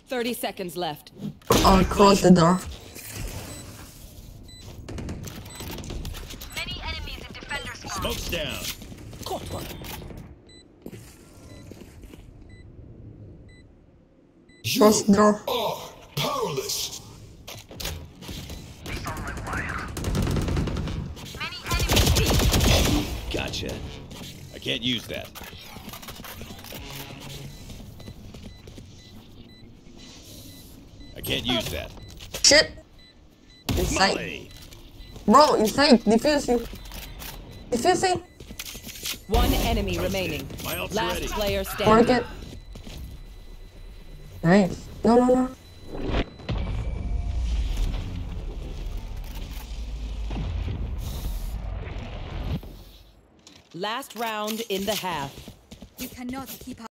30 seconds left. I'll close the door. Many enemies in defender spawn. Smoke's down. Caught one. Close the door. Oh, powerless. Many enemies. Gotcha. I can't use that. I can't use that. Shit. Inside. Molly. Bro, inside. Diffusing. Diffusing. One enemy remaining. My ult's Last ready. player standing. Forget. Nice. No. Last round in the half. You cannot keep up.